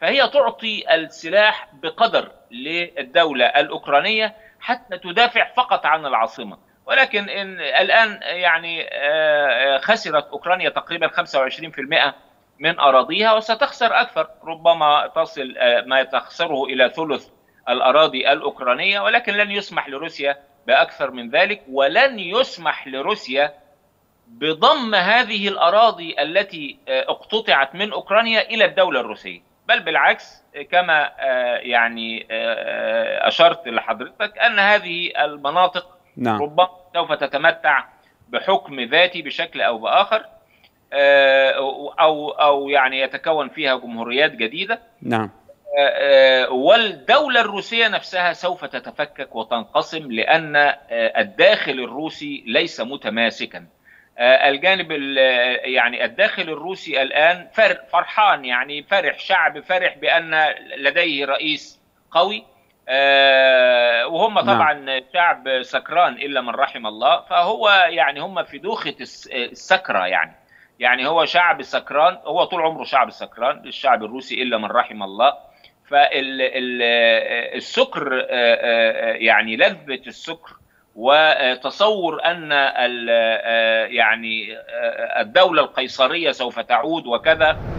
فهي تعطي السلاح بقدر للدولة الأوكرانية حتى تدافع فقط عن العاصمة. ولكن الآن يعني خسرت أوكرانيا تقريبا 25% من أراضيها، وستخسر أكثر، ربما تصل ما تخسره إلى ثلث الأراضي الأوكرانية. ولكن لن يسمح لروسيا بأكثر من ذلك، ولن يسمح لروسيا بضم هذه الأراضي التي اقتطعت من أوكرانيا إلى الدولة الروسية، بل بالعكس كما يعني أشرت لحضرتك أن هذه المناطق نعم. ربما سوف تتمتع بحكم ذاتي بشكل أو بآخر، أو يعني يتكون فيها جمهوريات جديدة. نعم. والدولة الروسية نفسها سوف تتفكك وتنقسم، لأن الداخل الروسي ليس متماسكا. الجانب يعني الداخل الروسي الآن فرحان، يعني فرح، شعب فرح بأن لديه رئيس قوي، وهم نعم. طبعا شعب سكران إلا من رحم الله. فهو يعني هم في دوخة السكرة، يعني هو شعب سكران، هو طول عمره شعب سكران، الشعب الروسي إلا من رحم الله. فالسكر يعني لذة السكر وتصور أن يعني الدولة القيصرية سوف تعود وكذا،